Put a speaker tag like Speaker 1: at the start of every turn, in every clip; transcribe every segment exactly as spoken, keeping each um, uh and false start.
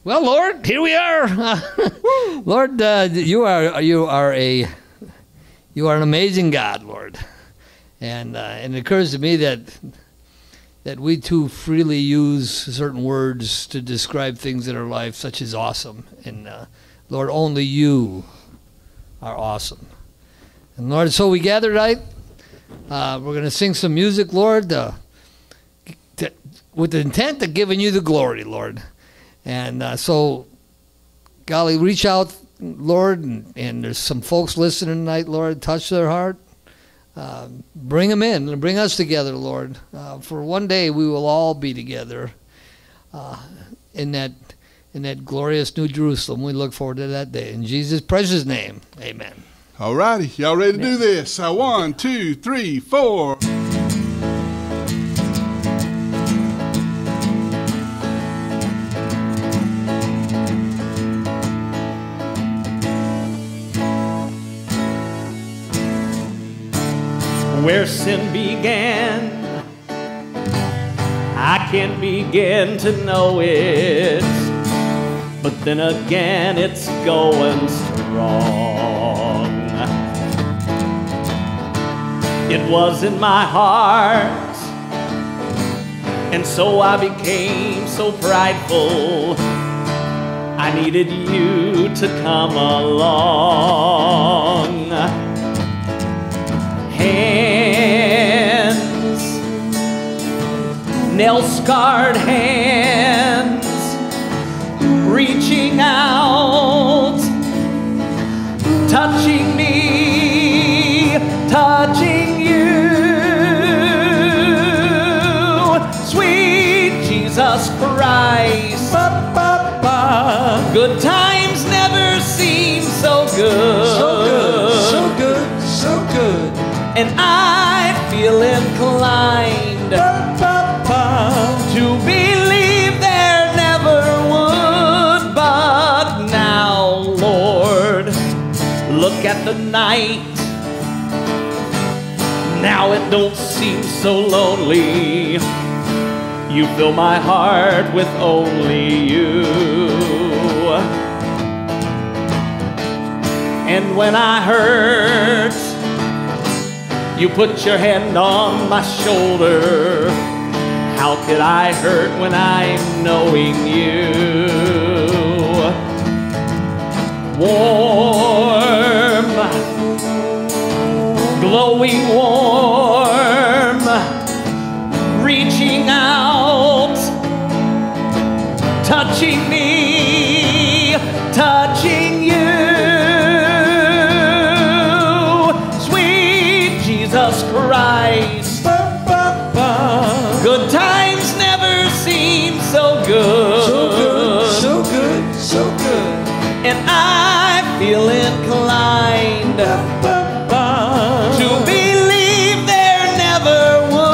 Speaker 1: Well, Lord, here we are. Lord, uh, you are you are a you are an amazing God, Lord, and uh, and it occurs to me that that we too freely use certain words to describe things in our life, such as awesome. And uh, Lord, only you are awesome. And Lord, so we gather tonight. Uh, we're going to sing some music, Lord, uh, to, with the intent of giving you the glory, Lord. And uh, so, golly, reach out, Lord, and, and there's some folks listening tonight, Lord. Touch their heart. Uh, bring them in and bring us together, Lord. Uh, for one day we will all be together uh, in that in that glorious New Jerusalem. We look forward to that day. In Jesus' precious name, amen.
Speaker 2: All righty. Y'all ready to do this? Uh, one, two, three, four.
Speaker 3: Where sin began, I can't begin to know it, but then again it's going strong. It was in my heart, and so I became so prideful. I needed you to come along. Hands, nail-scarred hands, reaching out, touching me, touching you. Sweet Jesus Christ, ba, ba, ba. Good times never seem so good.
Speaker 1: So good, so good, so good.
Speaker 3: And I feel inclined ba, ba, ba, to believe there never would. But now, Lord, look at the night. Now it don't seem so lonely. You fill my heart with only you. And when I hurt, you put your hand on my shoulder. How could I hurt when I'm knowing you? Warm, glowing warm, reaching out, touching me, touching you. Jesus Christ, ba, ba, ba. Good times never seem so good.
Speaker 1: So good, so good, so good.
Speaker 3: And I feel inclined ba, ba, ba. to believe there never would.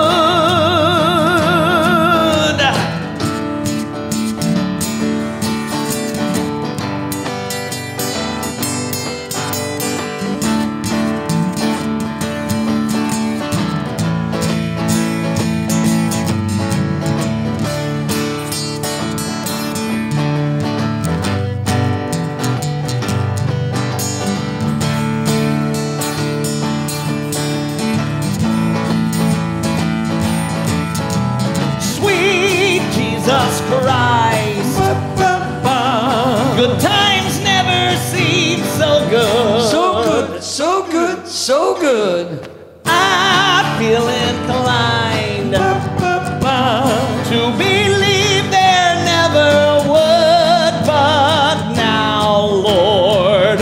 Speaker 3: Jesus Christ, ba, ba, ba. Good times never seem so good.
Speaker 1: So good, so good, so good.
Speaker 3: I feel inclined ba, ba, ba. to believe there never would. But now, Lord,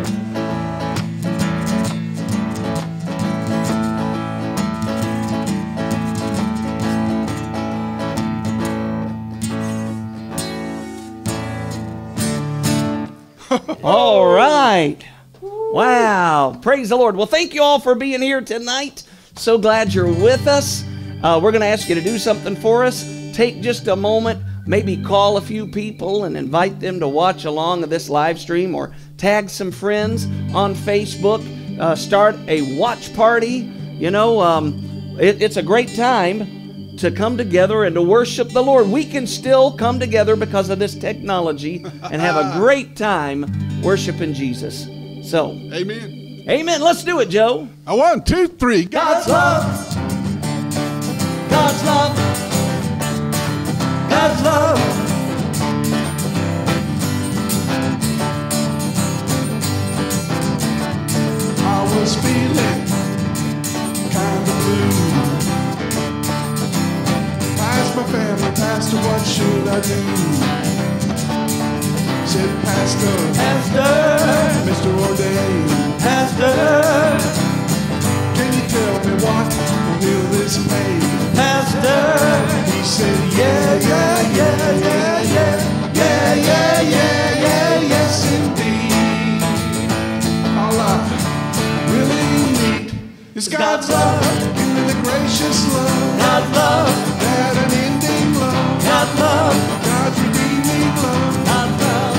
Speaker 3: all right. Wow. Praise the Lord. Well, thank you all for being here tonight. So glad you're with us. Uh, we're going to ask you to do something for us. Take just a moment, maybe call a few people and invite them to watch along of this live stream, or tag some friends on Facebook. Uh, start a watch party. You know, um, it, it's a great time to come together and to worship the Lord. We can still come together because of this technology and have a great time worshiping Jesus. So,
Speaker 2: Amen.
Speaker 3: amen. Let's do it, Joe.
Speaker 2: A one, two, three.
Speaker 3: God's love. God's love. God's love.
Speaker 2: I was feeling kind of blue. Asked my family, Pastor, what should I do? Said, Pastor,
Speaker 3: Pastor,
Speaker 2: Mister Ordained,
Speaker 3: Pastor,
Speaker 2: can you tell me what will this pay?
Speaker 3: Pastor.
Speaker 2: He said, yeah, yeah, yeah, yeah, yeah, yeah, yeah, yeah, yeah, yes indeed. All I really need is God's love. Give me the gracious love.
Speaker 3: God's love.
Speaker 2: That unending love.
Speaker 3: God's love.
Speaker 2: God's redeeming love.
Speaker 3: God's love.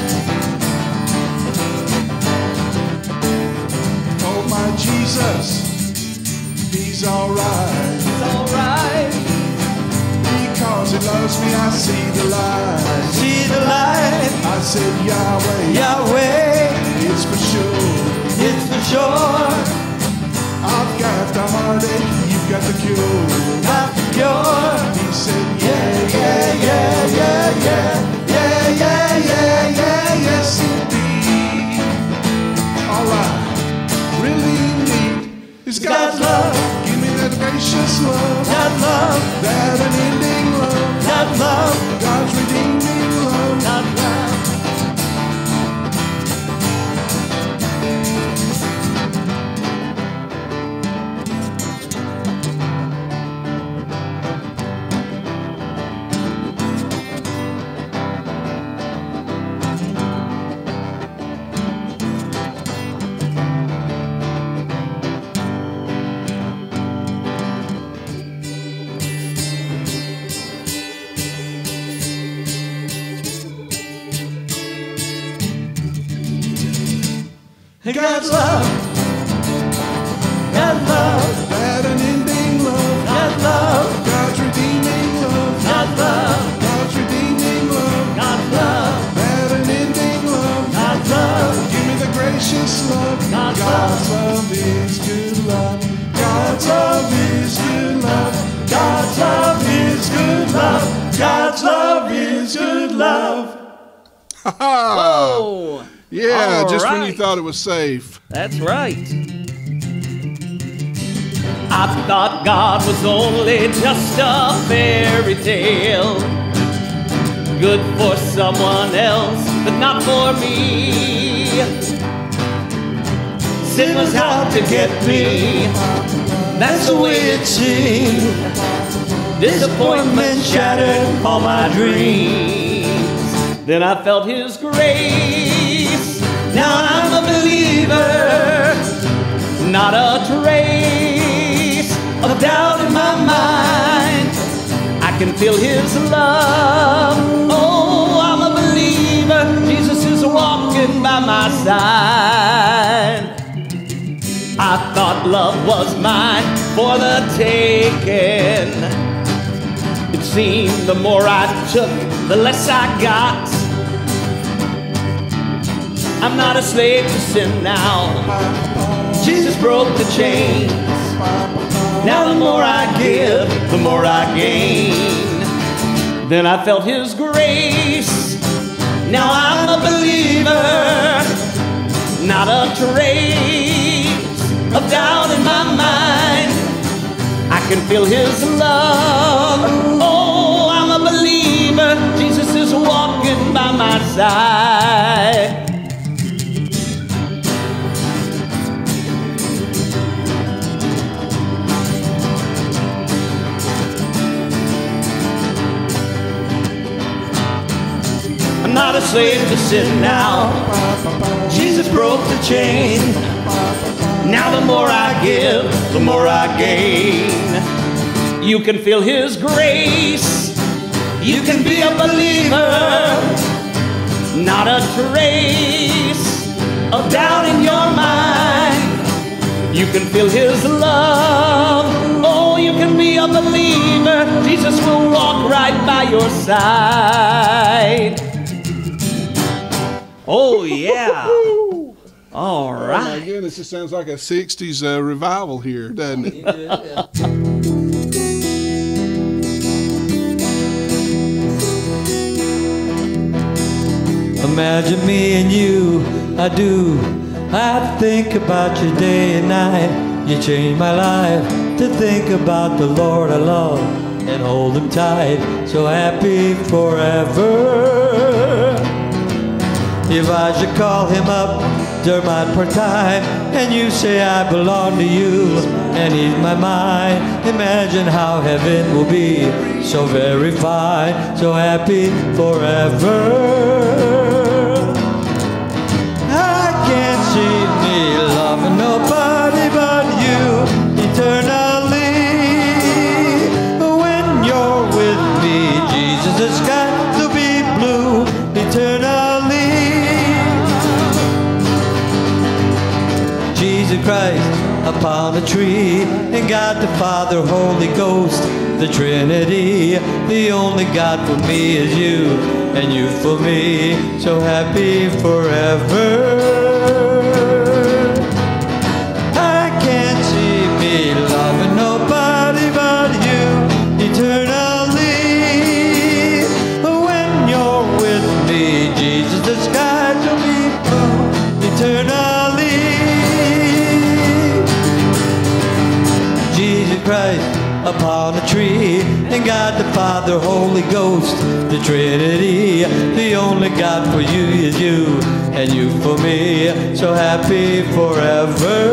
Speaker 2: Oh my Jesus, He's alright.
Speaker 3: It's alright.
Speaker 2: Because He loves me, I see the light.
Speaker 3: See the light.
Speaker 2: I said Yahweh,
Speaker 3: Yahweh.
Speaker 2: it's for sure.
Speaker 3: It's for sure.
Speaker 2: I've got the heartache, you've got the cure.
Speaker 3: Not the cure.
Speaker 2: He said, yeah, yeah, yeah, yeah, yeah, yeah, yeah, yeah, yeah, yes indeed. All I really need is God's love. Give me that gracious love.
Speaker 3: God's love.
Speaker 2: That unending love.
Speaker 3: God's love.
Speaker 2: God's redeeming love.
Speaker 3: God's love. God's love. God's love.
Speaker 2: That unending love.
Speaker 3: God's love.
Speaker 2: God's redeeming love.
Speaker 3: God's love.
Speaker 2: God's redeeming love.
Speaker 3: God's love.
Speaker 2: That unending love.
Speaker 3: God's love.
Speaker 2: Give me the gracious love.
Speaker 3: God's
Speaker 2: God's love is good love. God's love is good love. God's love is good love. God's love is good love.
Speaker 3: Oh.
Speaker 2: Yeah,
Speaker 3: All
Speaker 2: just when you
Speaker 3: right.
Speaker 2: thought it was safe.
Speaker 3: That's right. I thought God was only just a fairy tale, good for someone else, but not for me. Sin was out to get me, that's the way it seemed. Disappointment shattered all my dreams. Then I felt His grace. Now I'm a believer, not a trace of doubt in my mind. I can feel His love. Oh, I'm a believer. Jesus is walking by my side. I thought love was mine for the taking. It seemed the more I took, the less I got. I'm not a slave to sin now. Jesus broke the chains. Now the more I give, the more I gain. Then I felt His grace. Now I'm a believer, not a trace of doubt in my mind. I can feel His love. Oh, I'm a believer. Jesus is walking by my side. I'm not a slave to sin now. Jesus broke the chain. Now the more I give, the more I gain. You can feel His grace. You can be a believer, not a trace of doubt in your mind. You can feel His love. Oh, you can be a believer. Jesus Jesus will walk right by your side. Oh, yeah. All
Speaker 2: Oh my
Speaker 3: right.
Speaker 2: goodness, it sounds like a sixties uh, revival here, doesn't it?
Speaker 1: Imagine me and you, I do. I think about you day and night. You changed my life to think about the Lord I love and hold him tight. So happy forever. If I should call him up during my part time and you say I belong to you and he's my mind, imagine how heaven will be so very fine, so happy forever. I can't see me loving nobody but you eternally. When you're with me, Jesus, the sky will be blue eternally. Jesus Christ upon a tree, and God the Father, Holy Ghost, the Trinity. The only God for me is you, and you for me, so happy forever. I can't see me loving nobody but you eternally. When you're with me, Jesus, the skies will be blue eternally. Jesus Christ upon a tree, and God the Father, Holy Ghost, the Trinity. The only God for you is you, and you for me, so happy forever.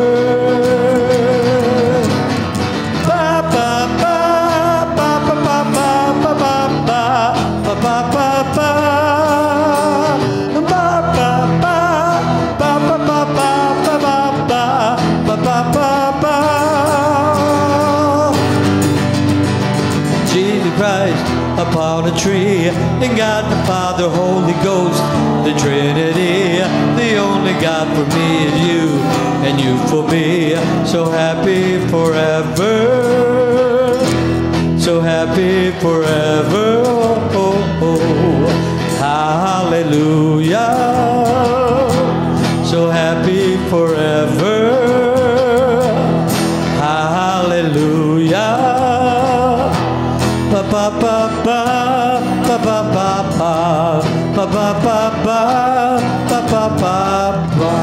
Speaker 1: Ba ba ba ba ba ba ba ba ba ba ba ba ba ba. Christ upon a tree, and God the Father, Holy Ghost, the Trinity. The only God for me is you, and you for me, so happy forever, so happy forever. Oh, oh, oh. Hallelujah, so happy forever. Hallelujah. Ba ba ba ba ba ba ba ba ba ba ba ba ba ba.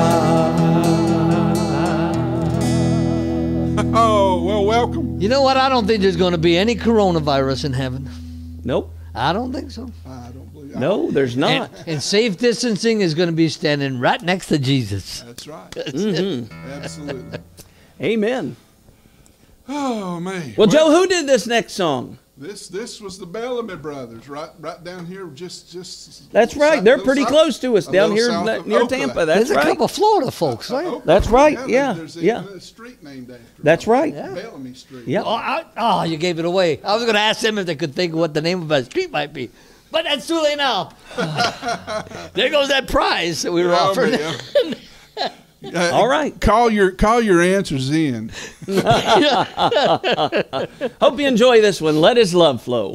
Speaker 2: Oh, well, welcome.
Speaker 1: You know what? I don't think there's going to be any coronavirus in heaven.
Speaker 3: Nope.
Speaker 1: I don't think so.
Speaker 2: I don't believe
Speaker 3: No, there's
Speaker 1: And,
Speaker 3: not.
Speaker 1: and safe distancing is going to be standing right next to Jesus.
Speaker 2: That's right.
Speaker 3: Mm-hmm.
Speaker 2: Absolutely.
Speaker 3: Amen.
Speaker 2: Oh, man.
Speaker 3: Well, Joe, who did this next song?
Speaker 2: This this was the Bellamy brothers, right right down here, just just.
Speaker 3: That's right. They're
Speaker 2: little
Speaker 3: pretty
Speaker 2: south-
Speaker 3: close to us
Speaker 2: a
Speaker 3: down
Speaker 2: little
Speaker 3: here
Speaker 2: south
Speaker 3: le-
Speaker 2: of
Speaker 3: near
Speaker 2: Oakland.
Speaker 3: Tampa. That's
Speaker 1: There's a
Speaker 3: right.
Speaker 1: couple of Florida folks,
Speaker 2: Uh,
Speaker 1: right?
Speaker 2: Oakland,
Speaker 3: That's right,
Speaker 2: there-
Speaker 3: yeah,
Speaker 2: There's
Speaker 3: yeah.
Speaker 2: even a street named after.
Speaker 3: That's
Speaker 2: them.
Speaker 3: right.
Speaker 1: Yeah.
Speaker 2: Bellamy Street.
Speaker 3: Yeah.
Speaker 1: Oh, I, oh, you gave it away. I was going to ask them if they could think of what the name of a street might be. But that's too late now. There goes that prize that we were
Speaker 2: Yeah,
Speaker 1: offering.
Speaker 2: man. Uh,
Speaker 3: All right.
Speaker 2: Call your call your answers in.
Speaker 3: Hope you enjoy this one. Let His love flow.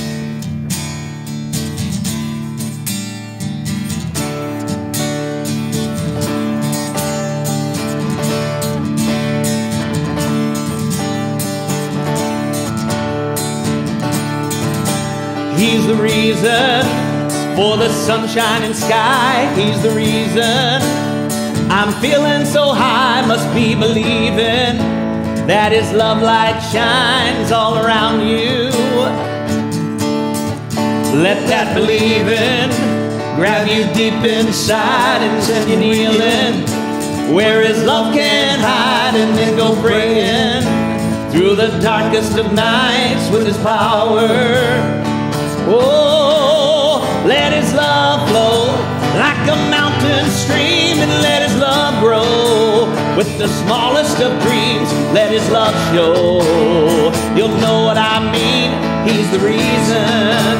Speaker 3: He's the reason for the sunshine and sky. He's the reason I'm feeling so high. Must be believing that His love light shines all around you. Let that believing grab you deep inside and send you kneeling where His love can't hide, and then go praying through the darkest of nights with His power. Oh, let His love flow like a mountain stream, and let His love grow with the smallest of dreams. Let His love show. You'll know what I mean. He's the reason.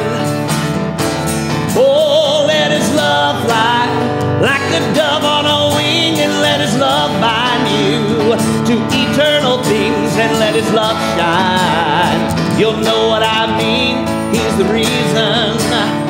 Speaker 3: Oh, let His love fly like a dove on a wing, and let His love bind you to eternal things, and let His love shine. You'll know what I mean. the reason.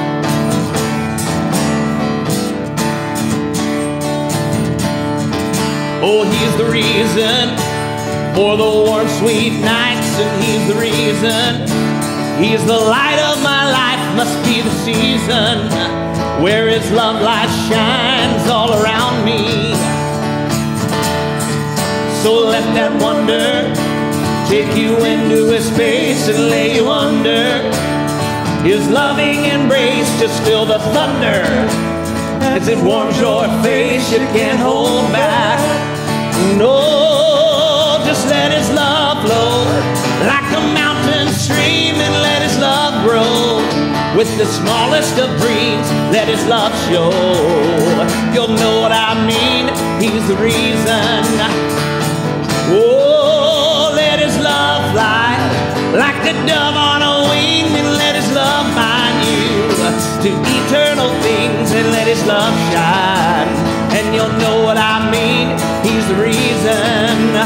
Speaker 3: Oh, he's the reason for the warm, sweet nights, and he's the reason. He's the light of my life, must be the season where his love light shines all around me. So let that wonder take you into his space and lay you under his loving embrace. Just feel the thunder as it warms your face. You can't hold back. No, just let his love flow like a mountain stream, and let his love grow. With the smallest of dreams, let his love show. You'll know what I mean, he's the reason. Oh, let his love fly like a dove on a wing, and let his love bind you to eternal things, and let his love shine. And you'll know what I mean, he's the reason.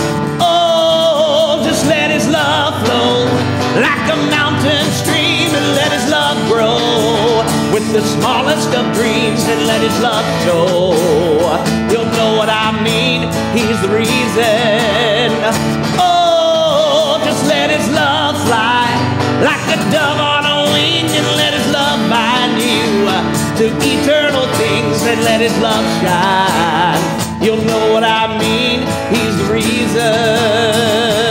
Speaker 3: Oh, just let his love flow like a mountain stream, and let his love grow. With the smallest of dreams, and let his love show. You'll know what I mean, he's the reason. Oh, just let his love fly like a dove on a wing, and let his love bind you to eternal things, and let his love shine. You'll know what I mean, he's the reason.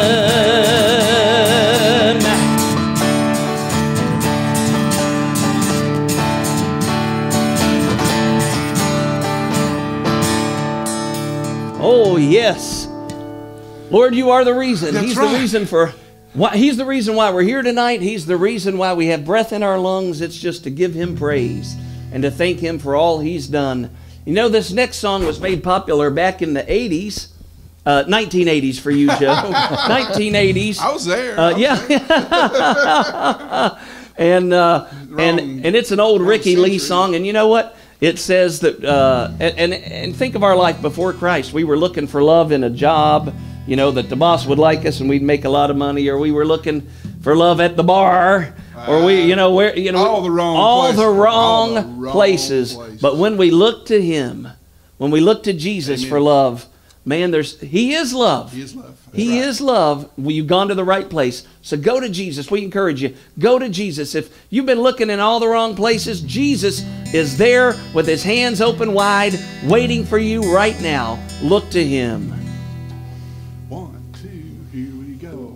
Speaker 3: Oh, yes. Lord, you are the reason.
Speaker 2: That's
Speaker 3: He's
Speaker 2: right.
Speaker 3: the reason for why, he's the reason why we're here tonight. He's the reason why we have breath in our lungs. It's just to give him praise and to thank him for all he's done. You know, this next song was made popular back in the eighties. Uh, nineteen eighties for you, Joe. nineteen eighties.
Speaker 2: I was there.
Speaker 3: Uh,
Speaker 2: I was
Speaker 3: yeah.
Speaker 2: there.
Speaker 3: and, uh,
Speaker 2: Wrong-
Speaker 3: and and it's an old
Speaker 2: wrong
Speaker 3: Ricky Lee
Speaker 2: century.
Speaker 3: song. And you know what? It says that, uh, and, and, and think of our life before Christ. We were looking for love in a job, you know, that the boss would like us and we'd make a lot of money, or we were looking for love at the bar, or we, you know, where, you know,
Speaker 2: All the wrong
Speaker 3: all
Speaker 2: places.
Speaker 3: the wrong,
Speaker 2: All the wrong
Speaker 3: places.
Speaker 2: places.
Speaker 3: But when we look to him, when we look to Jesus
Speaker 2: Amen.
Speaker 3: for love, man, there's, he is love.
Speaker 2: He is love. That's
Speaker 3: He
Speaker 2: right.
Speaker 3: is love. Well, you've gone to the right place. So go to Jesus. We encourage you. Go to Jesus. If you've been looking in all the wrong places, Jesus is there with his hands open wide, waiting for you right now. Look to him.
Speaker 2: One, two, here we go.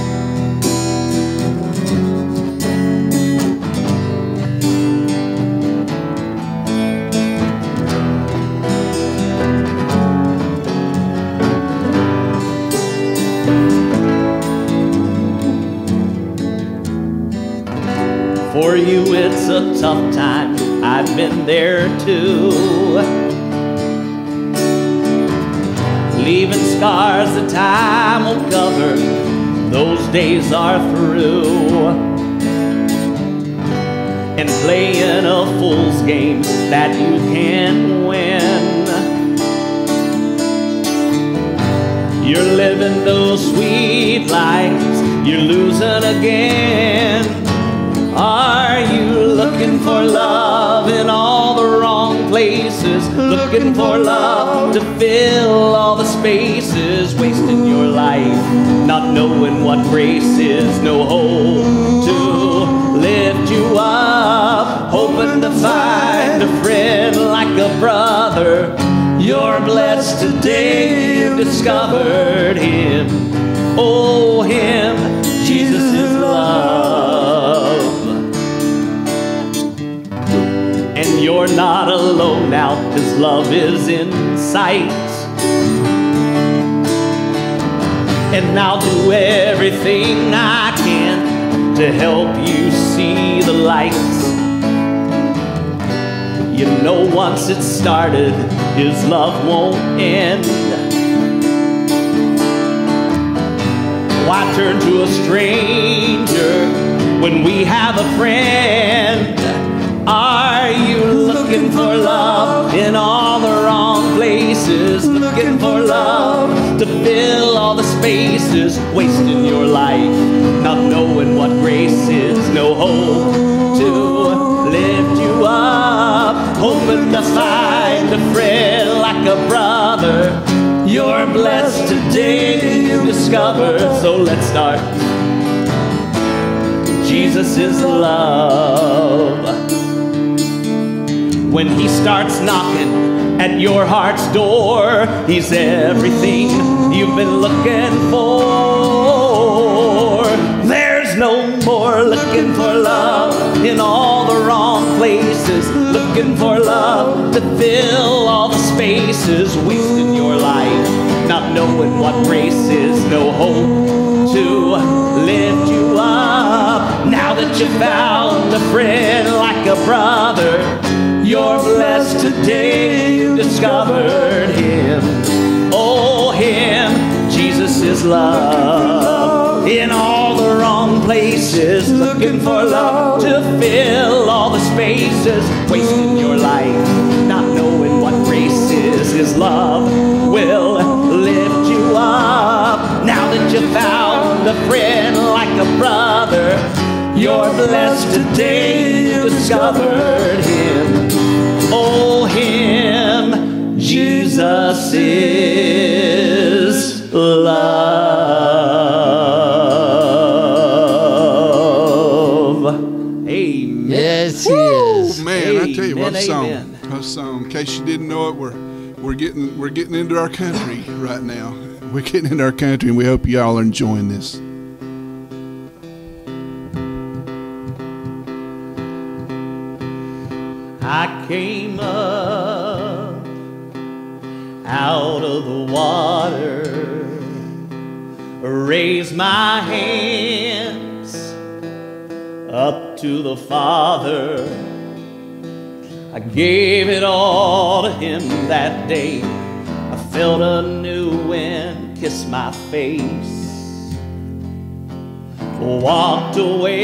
Speaker 3: For you, it's a tough time. I've been there too. Leaving scars that time won't cover. Those days are through. And playing a fool's game that you can't win. You're living those sweet lives. You're losing again. Are you looking for love in all the wrong places? Looking for love to fill all the spaces, wasting your life, not knowing what grace is, no hope to lift you up, hoping to find a friend like a brother. You're blessed today, you discovered him. Oh, him, Jesus is love. And you're not alone now, his love is in sight. And I'll do everything I can to help you see the light. You know, once it's started, his love won't end. Why turn to a stranger when we have a friend? Are you looking for love in all the wrong places? Looking for love to fill all the spaces, wasting your life, not knowing what grace is, no hope to find a friend like a brother. You're blessed today you discover. So let's start. Jesus is love. When he starts knocking at your heart's door, he's everything you've been looking for. There's no more looking for love in all the wrong places, looking for love to fill all the spaces, wasting your life not knowing what race is. No hope to lift you up. Now that you found a friend like a brother, you're blessed today you discovered him. Oh, him, Jesus is love. In all the wrong places, looking for love to fill all the spaces, wasting your life not knowing what race is. His love will lift you up. Now that you found a friend like a brother, you're blessed today you discovered him. Oh, him, Jesus is love. Amen.
Speaker 1: Yes, he
Speaker 3: Woo!
Speaker 1: is.
Speaker 2: Man, I tell you what,
Speaker 3: Amen,
Speaker 2: a song,
Speaker 3: amen.
Speaker 2: a song. In case you didn't know it, we're we're getting we're getting into our country right now. We're getting into our country, and we hope y'all are enjoying this.
Speaker 3: I came up out of the water, raised my hands up to the Father. I gave it all to him that day. I felt a new wind kiss my face. Walked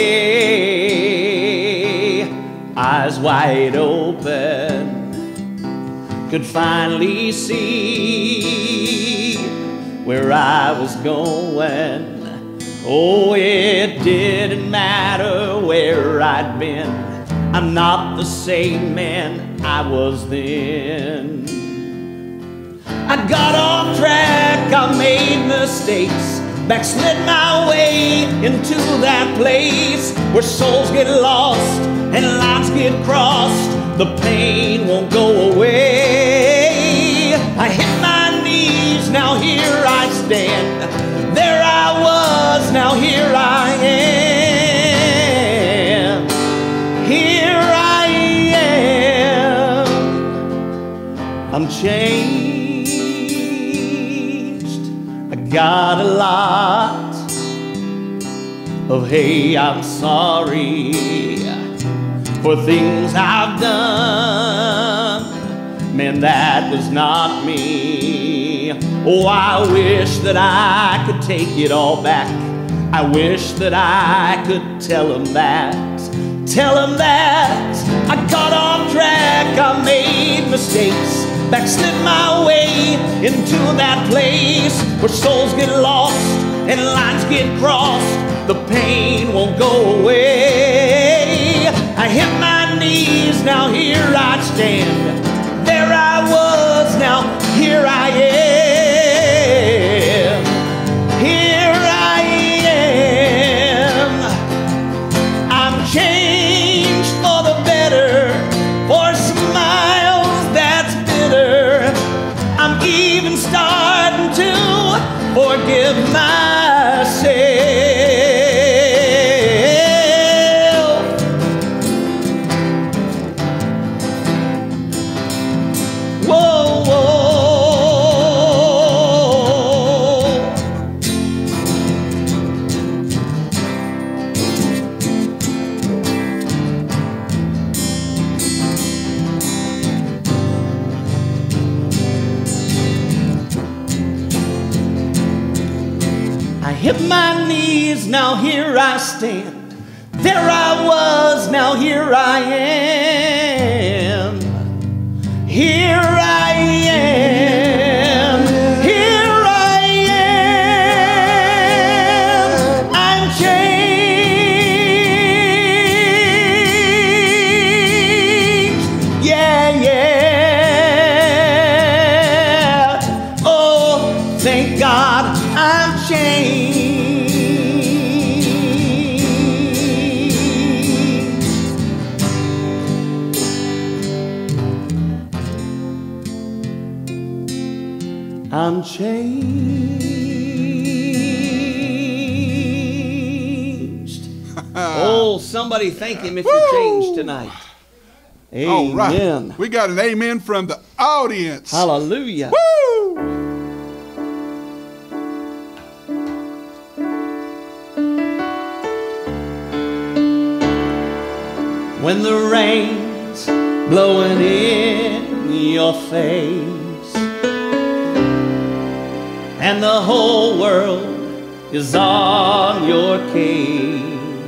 Speaker 3: away, eyes wide open, could finally see where I was going. Oh, it didn't matter where I'd been, I'm not the same man I was then. I got off track, I made mistakes, backslid my way into that place where souls get lost and lines get crossed. The pain won't go away. I hit my knees, now here I stand. There I was, now here I am. Here I am. I'm changed. I got a lot of hey, I'm sorry for things I've done. Man, that was not me. Oh, I wish that I could take it all back. I wish that I could tell him that. Tell him that I got off track, I made mistakes, backslid my way into that place where souls get lost and lines get crossed. The pain won't go away. I hit my knees, now here I stand. There I was, now here I am. Here I am. I'm changed for the better, for smiles that's bitter. I'm even starting to forgive myself. Hit my knees, now here I stand. There I was, now here I am. Here I am. Here I am. I'm changed. Yeah, yeah. unchanged. Oh, somebody thank him if you're changed tonight. Amen.
Speaker 2: All right. We got an amen from the audience.
Speaker 3: Hallelujah.
Speaker 2: Woo!
Speaker 3: When the rain's blowing in your face and the whole world is on your case,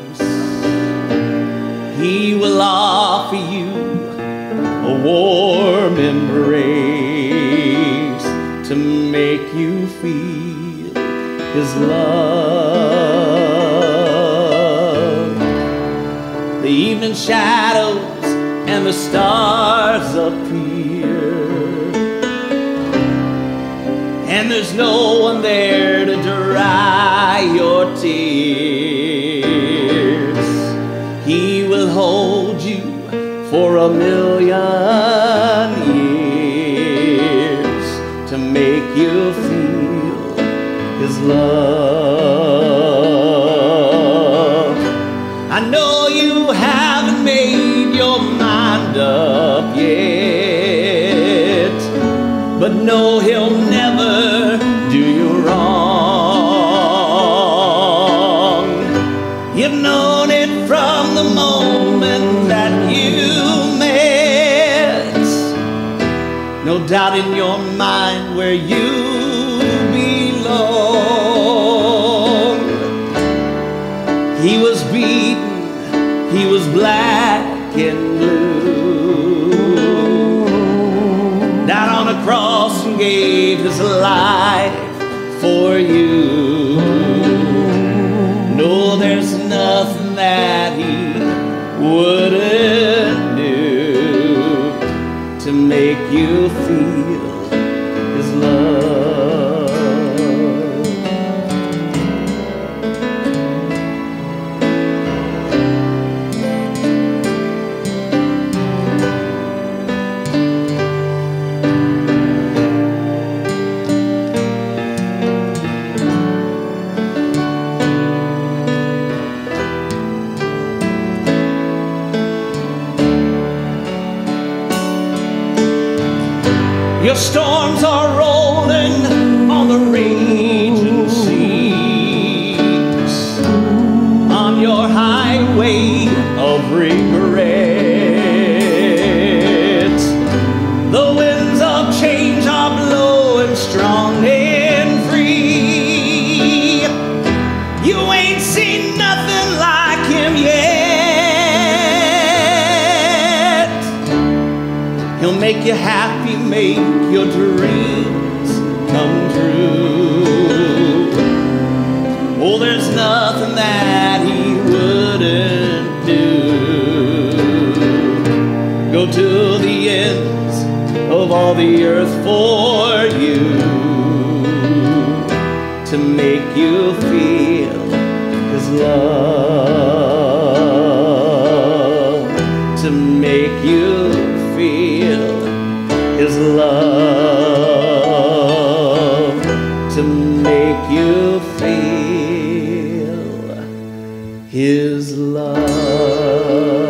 Speaker 3: He will offer you a warm embrace to make you feel His love. The evening shadows and the stars appear, and there's no one there to dry your tears. He will hold you for a million years to make you feel His love. I know you haven't made your mind up yet, but know He'll never do you wrong. You've known it from the moment that you met. No doubt in your mind where you belong. He was beaten, He was black and blue, died on a cross and gave His life for you. No, there's nothing that He wouldn't do to make you feel His love. Your storms are rolling on the raging seas, on your highway of regret. The winds of change are blowing strong and free. You ain't seen nothing like Him yet. He'll make you happy, make your dreams come true. Oh, there's nothing that He wouldn't do. Go to the ends of all the earth for you to make you feel His love, to make you feel His love, to make you feel His love.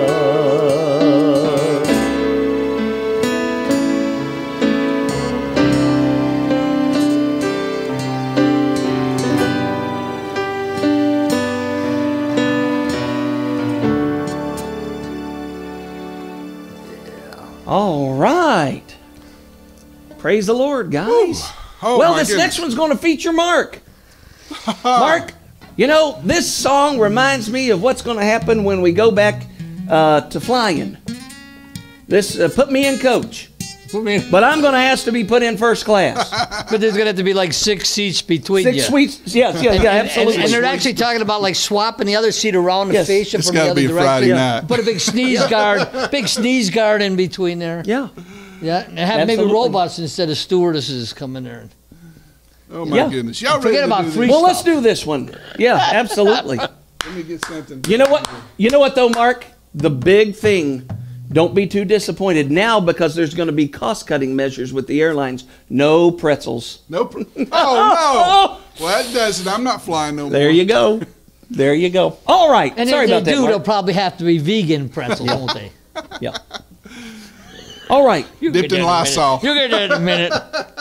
Speaker 3: All right. Praise the Lord, guys.
Speaker 2: Oh,
Speaker 3: well,
Speaker 2: my
Speaker 3: this
Speaker 2: goodness.
Speaker 3: next one's going to feature Mark. Mark, you know, this song reminds me of what's going to happen when we go back uh, to flying. This uh, put me in coach, but I'm going to ask to be put in first class.
Speaker 1: But there's going to have to be like six seats between
Speaker 3: Six
Speaker 1: you.
Speaker 3: sweets, yes, yes, yeah,
Speaker 1: And-
Speaker 3: absolutely.
Speaker 1: And, and they're actually talking about like swapping the other seat around to
Speaker 3: Yes.
Speaker 1: face you
Speaker 2: It's
Speaker 1: from the
Speaker 2: gotta
Speaker 1: other
Speaker 2: be a
Speaker 1: direction.
Speaker 2: Friday
Speaker 1: Yeah.
Speaker 2: night.
Speaker 1: Put a big sneeze guard, big sneeze guard in between there.
Speaker 3: yeah.
Speaker 1: Yeah, and have maybe
Speaker 3: Absolutely.
Speaker 1: robots instead of stewardesses come in there.
Speaker 2: Oh my
Speaker 3: Yeah.
Speaker 2: goodness! Y'all
Speaker 1: Forget
Speaker 2: ready to
Speaker 1: about
Speaker 2: do
Speaker 1: free
Speaker 2: this?
Speaker 3: Well, let's do this one. Yeah, absolutely.
Speaker 2: Let me get something.
Speaker 3: You know what? You know what though, Mark? The big thing Don't be too disappointed now because there's going to be cost-cutting measures with the airlines. No pretzels.
Speaker 2: No. Pre- oh, no. Well, that does it. I'm not flying no more.
Speaker 3: There you go. There you go. All right.
Speaker 1: And
Speaker 3: Sorry
Speaker 1: if they
Speaker 3: about that,
Speaker 1: do,
Speaker 3: Mark.
Speaker 1: they'll probably have to be vegan pretzels, won't they?
Speaker 3: Yeah. All right.
Speaker 1: You
Speaker 2: Dipped
Speaker 1: get
Speaker 2: in
Speaker 1: that
Speaker 2: Lysol.
Speaker 1: You get that in a minute.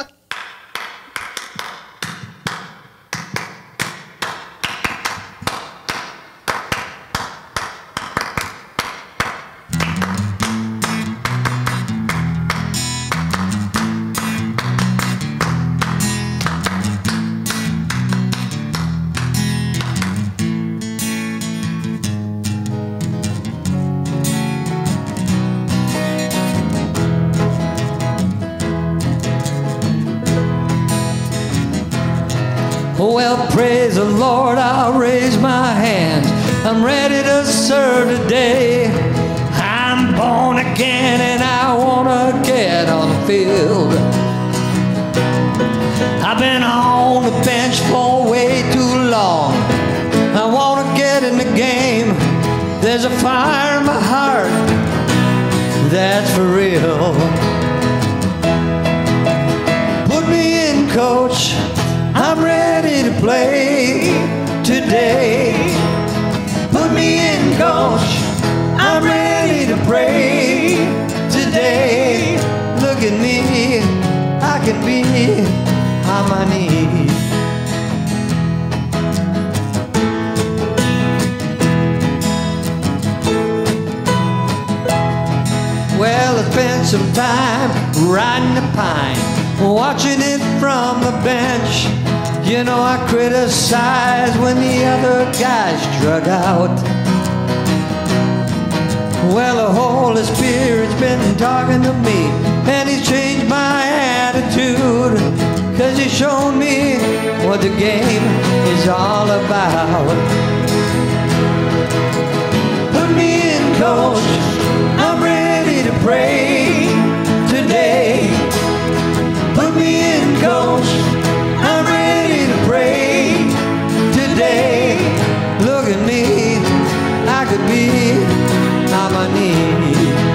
Speaker 1: Well, praise the Lord, I'll raise my hands. I'm ready to serve today. I'm born again and I want to get on the field. I've been on the bench for way too long. I want to get in the game. There's a fire in my heart, that's for real. Put me in, coach. I'm ready to play today. Put me in, coach. I'm ready to pray today. Look at me, I can be on my knees. Well, I spent some time riding the pine, watching it from the bench. You know, I criticized when the other guys struck out. Well, the Holy Spirit's been talking to me, and He's changed my attitude, 'cause He's shown me what the game is all about. Put me in, coach. I'm ready to pray today. Put me in, coach. I'm ready to pray today. Look at me, I could be on my knees.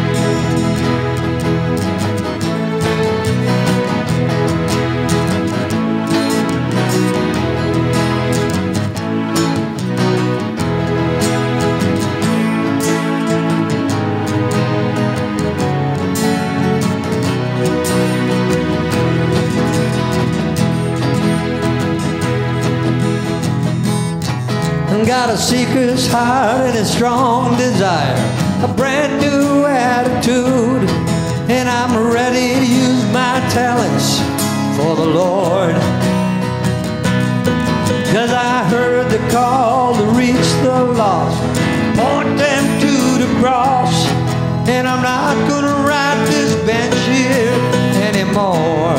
Speaker 1: Got a seeker's heart and a strong desire, a brand new attitude, and I'm ready to use my talents for the Lord. 'Cause I heard the call to reach the lost, point them to the cross, and I'm not gonna ride this bench here anymore.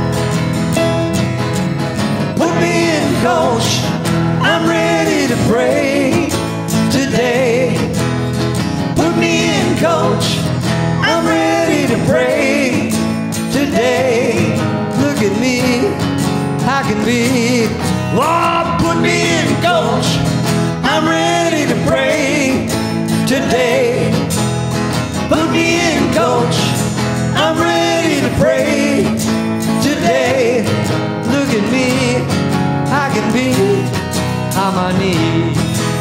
Speaker 1: Put me in, coach. I'm ready to pray today. Put me in, coach. I'm ready to pray today. Look at me, I can be. Oh, put me in, coach. I'm ready to pray today. Put me in, coach. I'm ready to pray today. Look at me, I can be on my knees.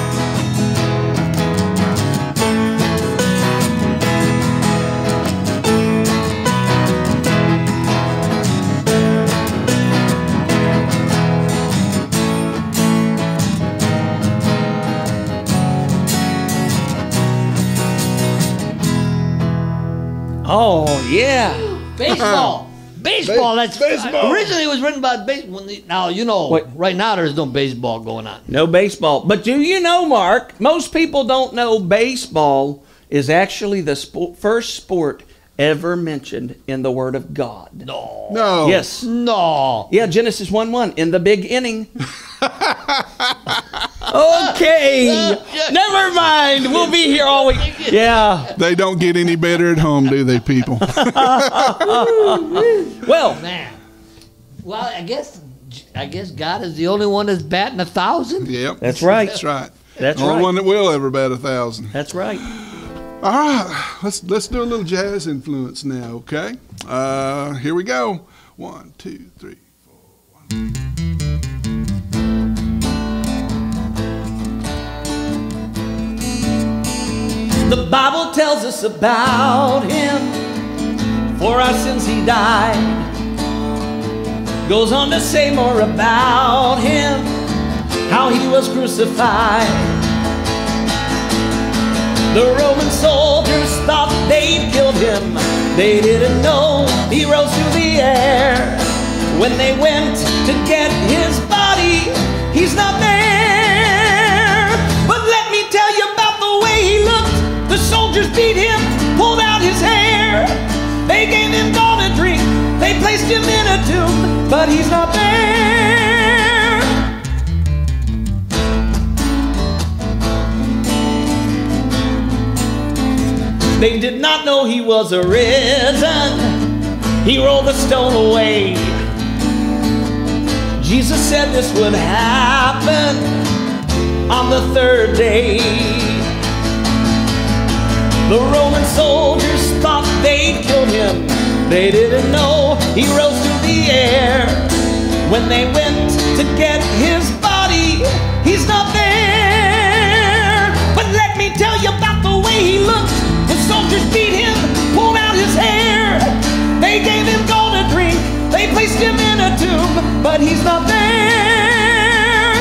Speaker 3: Oh, yeah.
Speaker 1: Baseball. Baseball. That's
Speaker 2: Baseball.
Speaker 1: Originally, it was written about baseball. Now you know.
Speaker 3: Wait.
Speaker 1: Right now, there's no baseball going on.
Speaker 3: No baseball. But do you know, Mark, most people don't know baseball is actually the spo- first sport ever mentioned in the Word of God.
Speaker 1: No.
Speaker 2: No.
Speaker 3: Yes.
Speaker 1: No.
Speaker 3: Yeah, Genesis one one, in the big inning. Okay. Never mind. We'll be here all week. Yeah.
Speaker 2: They don't get any better at home, do they, people?
Speaker 3: Well,
Speaker 1: Man. Well, I guess I guess God is the only one that's batting a thousand.
Speaker 2: Yep.
Speaker 3: that's right.
Speaker 2: That's right.
Speaker 3: That's
Speaker 2: Only
Speaker 3: right.
Speaker 2: one that will ever bat a thousand.
Speaker 3: That's right.
Speaker 2: All right, let's let's do a little jazz influence now, okay? Uh, here we go. One, two, three, four. One.
Speaker 3: The Bible tells us about him. For our sins he died. Goes on to say more about him, how he was crucified. The Roman soldiers thought they'd killed him. They didn't know he rose through the air. When they went to get his body, he's not there. But let me tell you about the way he looked. The soldiers beat him, pulled out his hair. They gave him gold to drink. They placed him in a tomb, but he's not there. They did not know he was arisen. He rolled the stone away. Jesus said this would happen on the third day. The Roman soldiers thought they'd killed him. They didn't know he rose through the air. When they went to get his body, he's not there. But let me tell you about the way he looked. The soldiers beat him, pulled out his hair. They gave him gold to drink. They placed him in a tomb, but he's not there.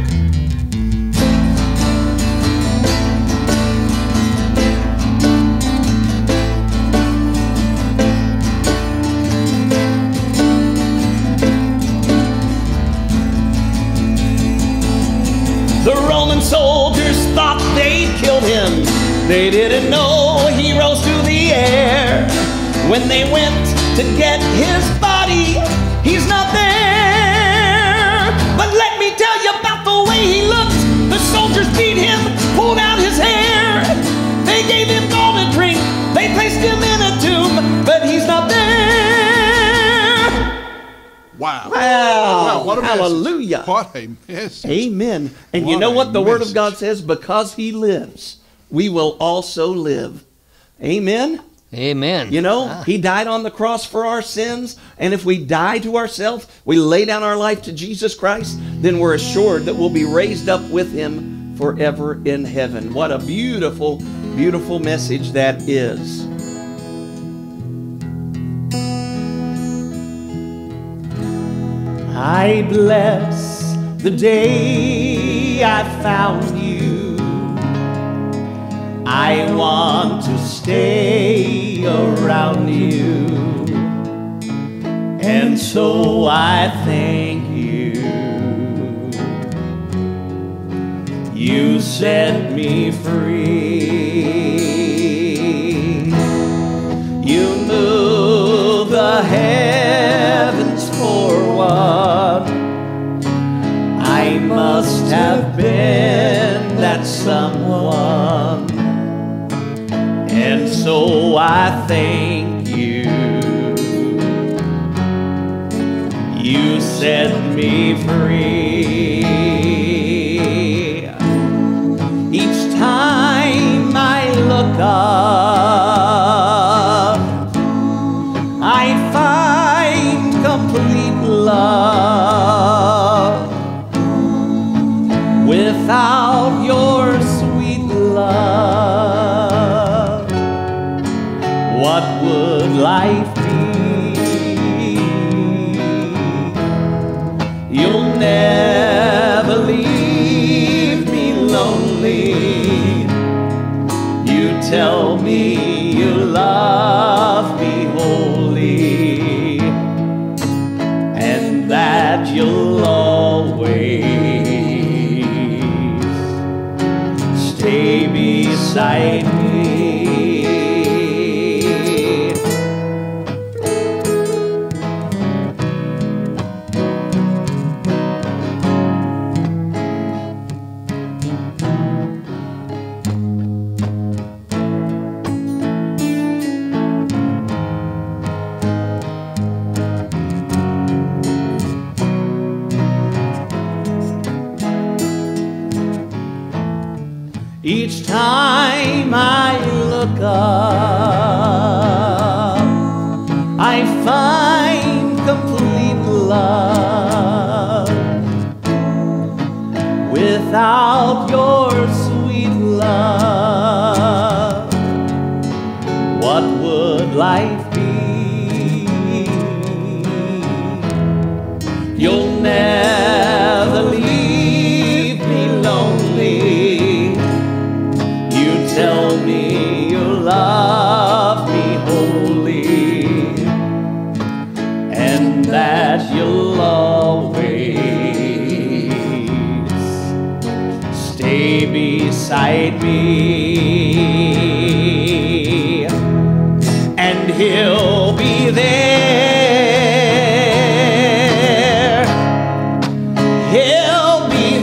Speaker 3: The Roman soldiers thought they'd killed him. They didn't know he rose through the air. When they went to get his body, he's not there. But let me tell you about the way he looked. The soldiers beat him, pulled out his hair. They gave him gold to drink. They placed him in a tomb, but he's not there.
Speaker 2: Wow.
Speaker 3: Wow.
Speaker 2: Wow, what a
Speaker 3: Hallelujah.
Speaker 2: message. What a message.
Speaker 3: Amen. And
Speaker 2: What
Speaker 3: you know
Speaker 2: a
Speaker 3: what the Word of
Speaker 2: message.
Speaker 3: God says? Because he lives, we will also live. Amen.
Speaker 1: Amen.
Speaker 3: You know,
Speaker 1: Ah.
Speaker 3: he died on the cross for our sins. And if we die to ourselves, we lay down our life to Jesus Christ, then we're assured that we'll be raised up with him forever in heaven. What a beautiful, beautiful message that is. I bless the day I found you. I want to stay around you, and so I thank you. You set me free. You move the heavens for one. I must have been that someone. And so I thank you. You set me free. Each time I look up, I find complete love. Without your sweet love, what would life be? You'll never leave me lonely. You tell me you love me wholly, and that you'll always stay beside me. Each time I look look up, I find complete love. Without your sweet love, what would life be? You'll never leave me lonely. You tell me you love me wholly, and that you'll always stay beside me, and he'll be there. He'll be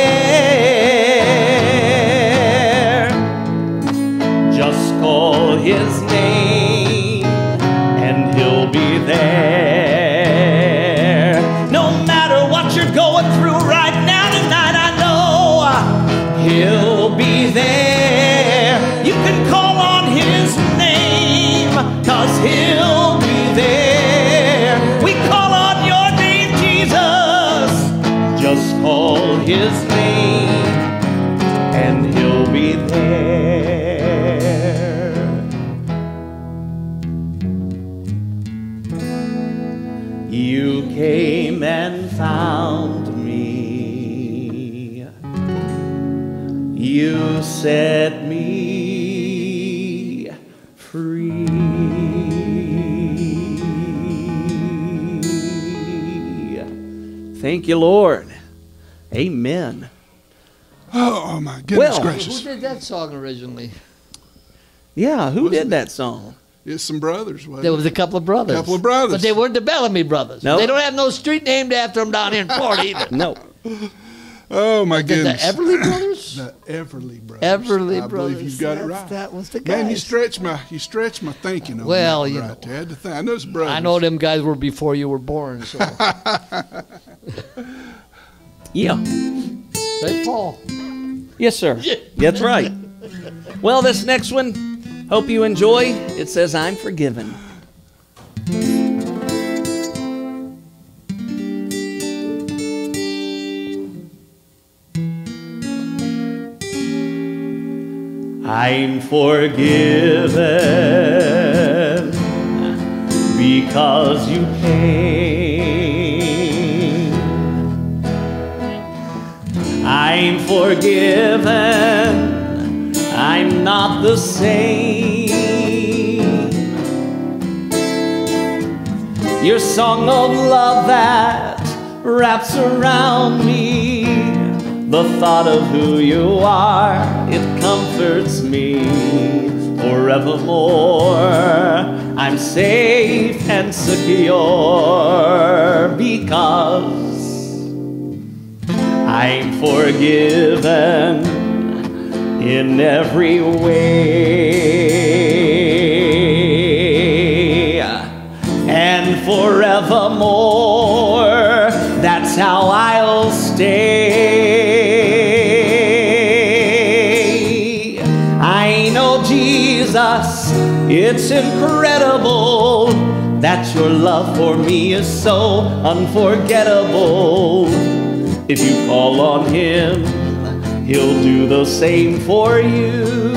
Speaker 3: there. Just call his name and he'll be there. No matter what you're going through right now tonight, I know he'll be there. You can call on his name, 'cause he'll be there. We call on your name, Jesus. Just call his name and he'll be there. You came and found me. You set me free. Thank you, Lord. Amen.
Speaker 2: Oh, my goodness
Speaker 3: Well,
Speaker 2: gracious.
Speaker 1: Who did that song originally?
Speaker 3: Yeah, who
Speaker 2: Was
Speaker 3: did
Speaker 2: it?
Speaker 3: that song?
Speaker 2: It's some brothers. wasn't
Speaker 1: There
Speaker 2: it?
Speaker 1: was a couple of brothers.
Speaker 2: Couple of brothers.
Speaker 1: But they weren't the Bellamy brothers.
Speaker 3: No.
Speaker 1: They don't have no street named after them down here in Florida either.
Speaker 3: No.
Speaker 2: Oh, my
Speaker 1: The
Speaker 2: goodness.
Speaker 1: Everly brothers?
Speaker 2: The Everly brothers.
Speaker 1: Everly
Speaker 2: I
Speaker 1: brothers.
Speaker 2: believe you've got it
Speaker 1: That's-
Speaker 2: right.
Speaker 1: That was the guys.
Speaker 2: Man, you stretch my you stretch my thinking on
Speaker 1: Well,
Speaker 2: that
Speaker 1: you
Speaker 2: right
Speaker 1: know.
Speaker 2: there. I had to think. I know it's brothers.
Speaker 1: I know them guys were before you were born. So.
Speaker 3: Yeah.
Speaker 1: Hey, Paul.
Speaker 3: Yes, sir.
Speaker 1: Yeah.
Speaker 3: That's right. Well, this next one, hope you enjoy. It says, I'm forgiven. I'm forgiven because you came. I'm forgiven. I'm not the same. Your song of love that wraps around me. The thought of who you are, it comforts me forevermore. I'm safe and secure because I'm forgiven in every way. And forevermore, that's how I'll stay. I know, Jesus, it's incredible that your love for me is so unforgettable. If you call on him, he'll do the same for you.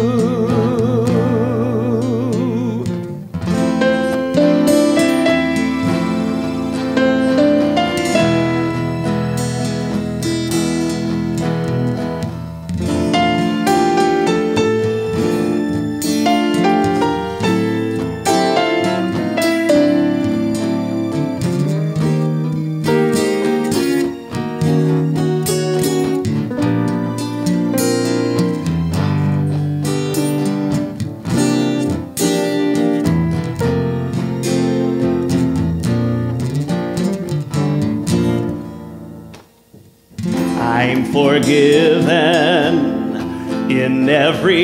Speaker 3: I'm forgiven in every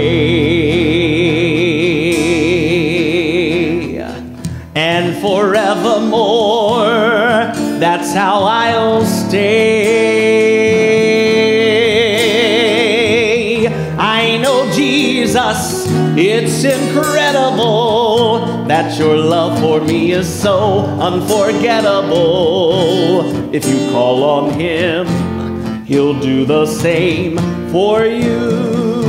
Speaker 3: way, and forevermore, that's how I'll stay. I know Jesus Jesus, it's incredible that your love for me is so unforgettable. If you call on him, he'll do the same for you.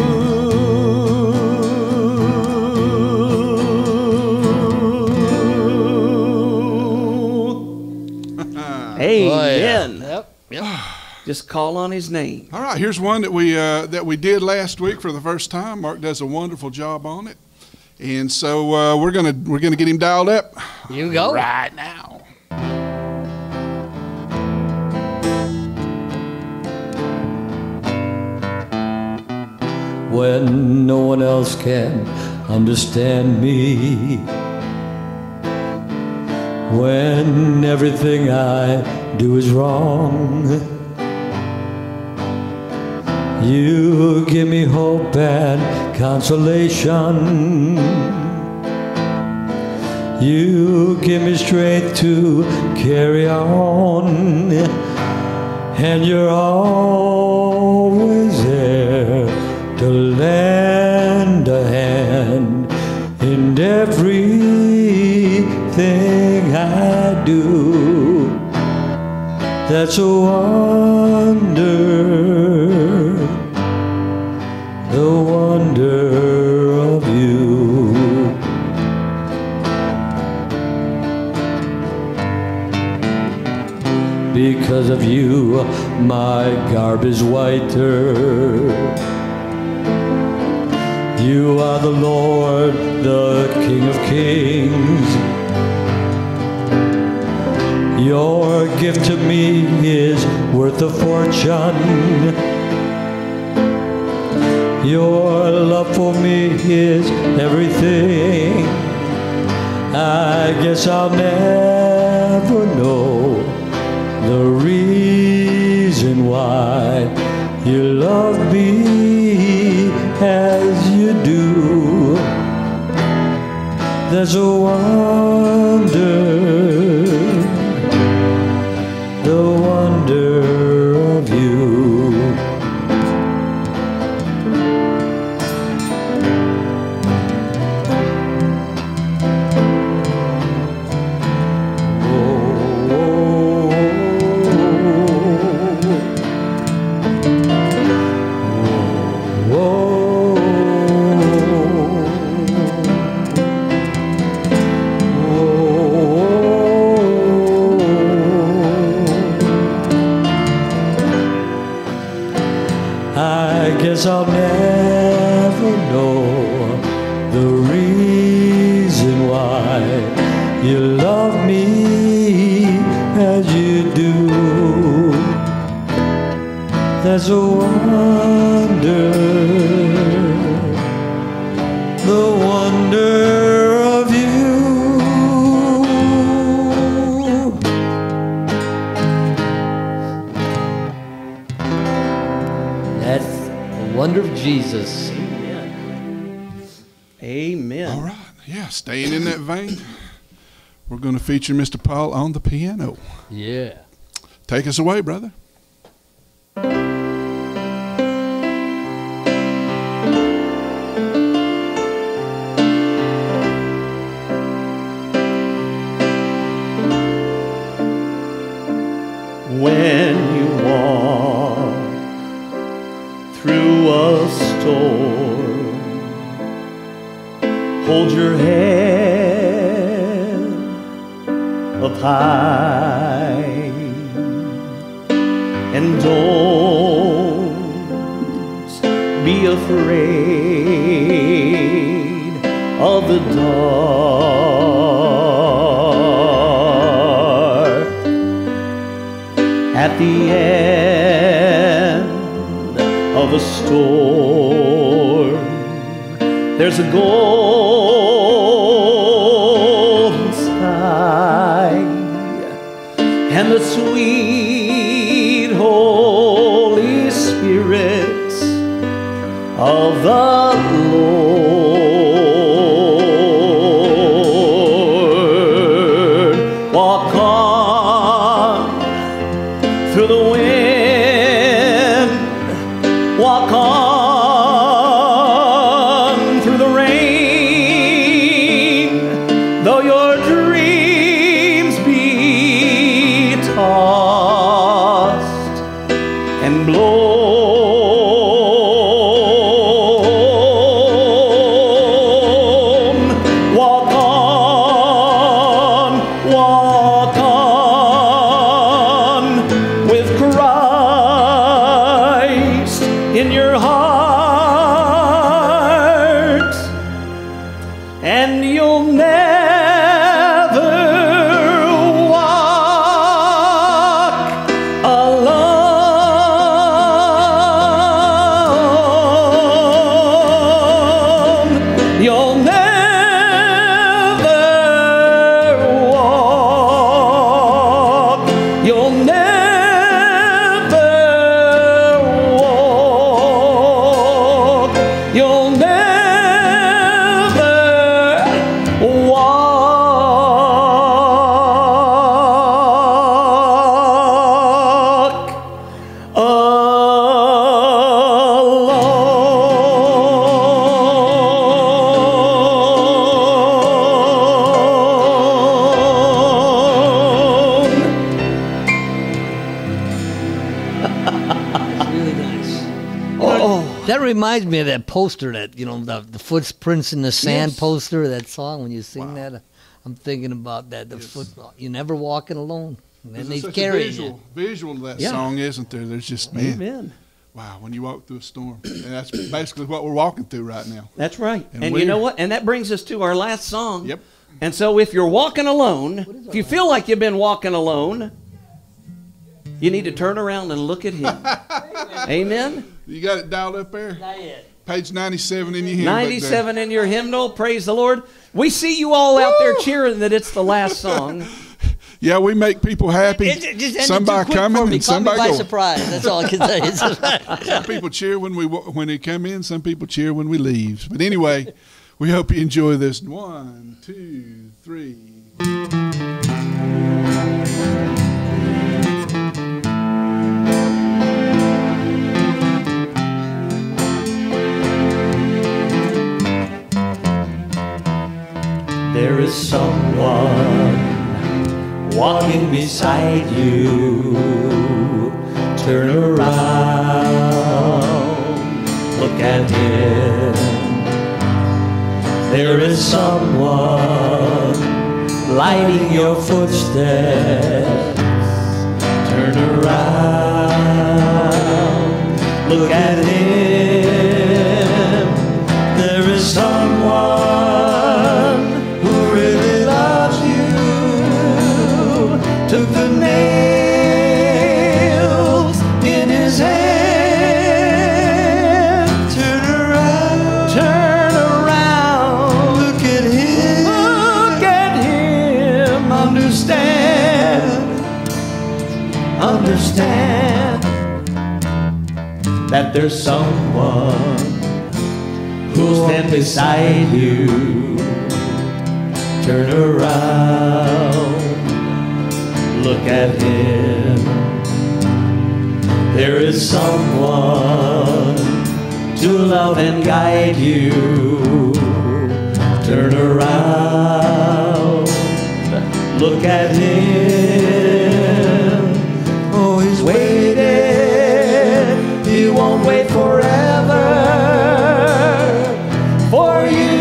Speaker 3: Amen.
Speaker 1: Oh, yeah. Yep. Yep.
Speaker 3: Just call on his name.
Speaker 2: All right, here's one that we uh, that we did last week for the first time. Mark does a wonderful job on it, and so uh, we're gonna we're gonna get him dialed up.
Speaker 1: You go
Speaker 2: right now.
Speaker 1: When no one else can understand me, when everything I do is wrong, you give me hope and consolation. You give me strength to carry on, and you're always there to lend a hand in everything I do. That's a wonder, the wonder of you. Because of you, my garb is whiter. You are the Lord, the King of Kings. Your gift to me is worth a fortune. Your love for me is everything. I guess I'll never know the reason why you love me as you do. There's a wonder, the wonder of you. I'll never know the reason why you love me as you do. There's a wonder, the wonder of you. That's wonder of Jesus.
Speaker 3: Amen. Amen.
Speaker 2: All right. Yeah, staying in that vein, we're going to feature Mister Paul on the piano.
Speaker 1: Yeah.
Speaker 2: Take us away, brother.
Speaker 3: When you walk through a storm, hold your head up high and don't be afraid of the dark. At the end of a storm, there's a golden sky and the sweet Holy Spirit of the Lord. Walk on through the wind, walk on
Speaker 1: that reminds me of that poster, that, you know, the, the footprints in the sand
Speaker 3: Yes.
Speaker 1: poster, that song. When you sing
Speaker 2: Wow.
Speaker 1: that, I'm thinking about that. The
Speaker 2: Yes.
Speaker 1: foot, you're never walking alone. And then
Speaker 2: There's
Speaker 1: they
Speaker 2: such a
Speaker 1: carry
Speaker 2: visual,
Speaker 1: you.
Speaker 2: visual to that
Speaker 3: Yeah.
Speaker 2: song, isn't there? There's just, man,
Speaker 3: Amen.
Speaker 2: wow, when you walk through a storm. And that's basically what we're walking through right now.
Speaker 3: That's right.
Speaker 2: And
Speaker 3: And,
Speaker 2: we're-
Speaker 3: you know what? And that brings us to our last song.
Speaker 2: Yep.
Speaker 3: And so if you're walking alone, if you feel like you've been walking alone, you need to turn around and look at him. Amen.
Speaker 2: You got it dialed up there? Page ninety-seven in your hymn.
Speaker 3: ninety-seven in your hymnal. Praise the Lord. We see you all out there cheering that it's the last song.
Speaker 2: Yeah, we make people happy.
Speaker 1: It, it just ended
Speaker 2: some
Speaker 1: too
Speaker 2: by
Speaker 1: quick
Speaker 2: coming
Speaker 1: for me.
Speaker 2: and
Speaker 1: Caught
Speaker 2: some
Speaker 1: me
Speaker 2: by
Speaker 1: by
Speaker 2: going.
Speaker 1: surprise. That's all I can say.
Speaker 2: Some people cheer when we wa- when they come in. Some people cheer when we leave. But anyway, we hope you enjoy this. One, two, three.
Speaker 3: There is someone walking beside you. Turn around, look at him. There is someone lighting your footsteps. Turn around, look at him. There is someone who really loves you. Took the nails in his hand. Turn around, turn around. Look at him, look at him. Understand, understand that there's someone who'll stand beside you. Turn around, look at him. There is someone to love and guide you. Turn around, look at him. Oh, he's waiting, he won't wait forever for you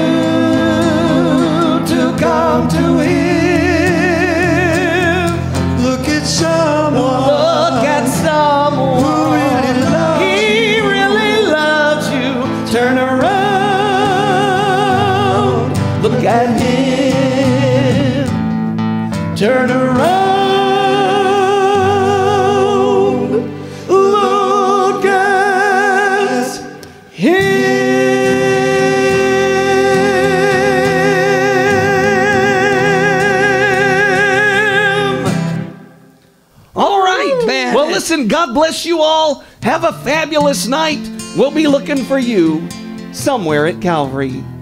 Speaker 3: to come to him. Look at someone, look at someone who really loves he you. Really loves you. Turn around, look at him. Turn around, look at him. All right.
Speaker 1: Man.
Speaker 3: Well, listen, God bless you all. Have a fabulous night. We'll be looking for you somewhere at Calvary.